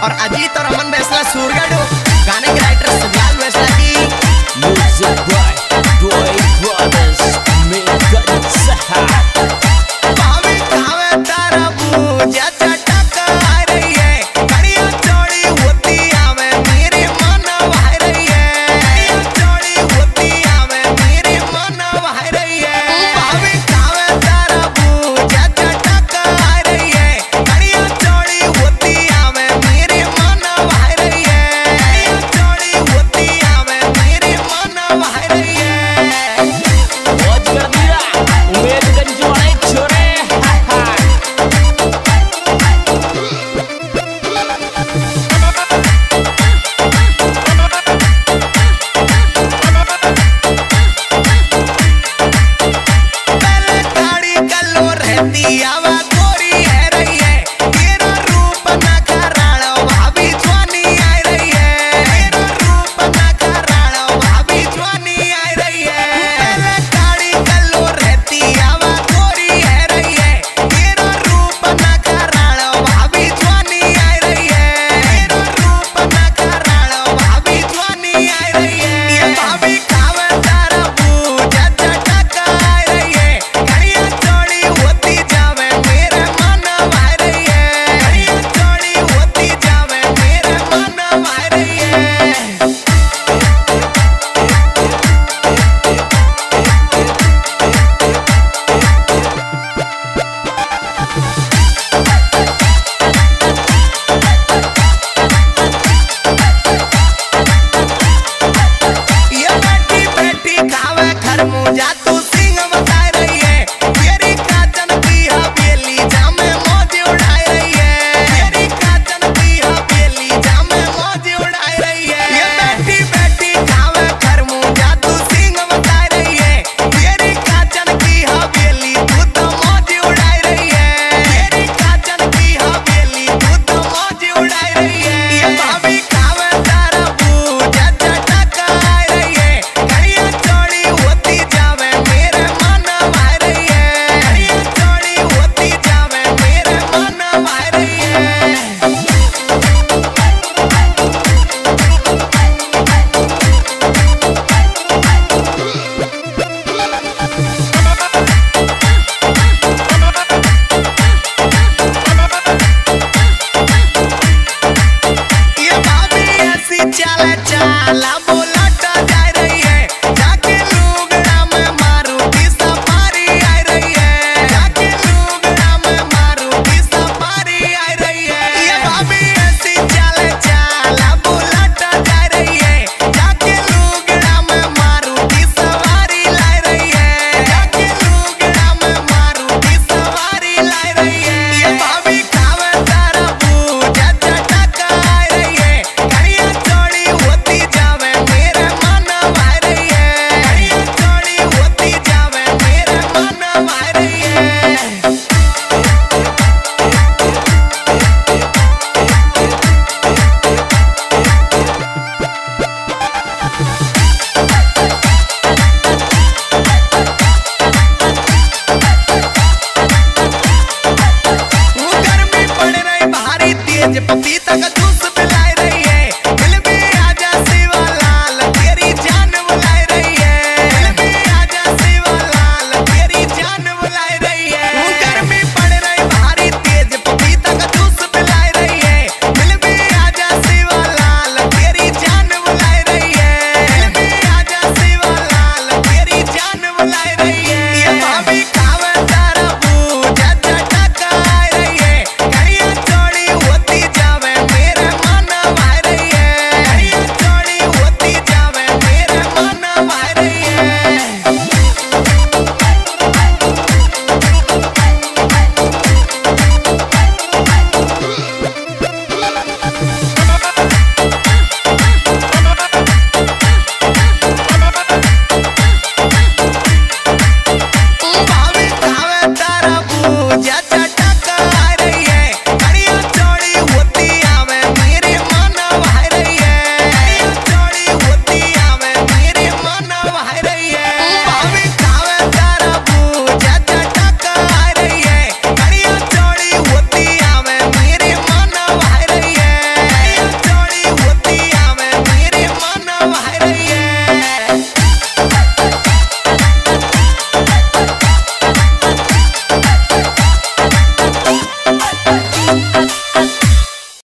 और अजीत और अमन बेसला सूरगढ़, गाने के राइटर सुजाल बेसला की म्यूजिक बाय डॉय ब्रदर्स मेरठ सहा। भाभी खावे तारा पूजा चटक आ रही है, कड़िया चौड़ी होती आवे मेरे मन वह रही है, कड़िया चौड़ी होती आवे मेरे मन वह रही है। भाभी खावे तारा पूजा चटक आ रही है, कड़िया चौड़ी होती आवे मेरे मन वह रही है, कड़िया चौड़ी होती आवे मेरे मन वह रही है। बहुत कर दिया उमेदगंज वाले छोरे। पहले खाड़ी कलो रहती आवा गोरी है रही है, तेरा रूप ना कराड़ो भाभी जवानी आ रही है, तेरा रूप ना कराड़ो भाभी जवानी आ रही है। पहले खाड़ी कलो रहती आवा गोरी है रही है, तेरा रूप ना कराड़ो भाभी जवानी आ रही है, तेरा रूप ना कराड़ो भाभी जवानी आ रही है। ये भाभी खावे तारा पूजा चटक आ रही है, कड़िया चौड़ी होती जावे मेरे मन वह रही है, कड़िया चौड़ी होती जावे मेरे मन वह रही है। ये बैठी बैठी खावे खरबूजा तू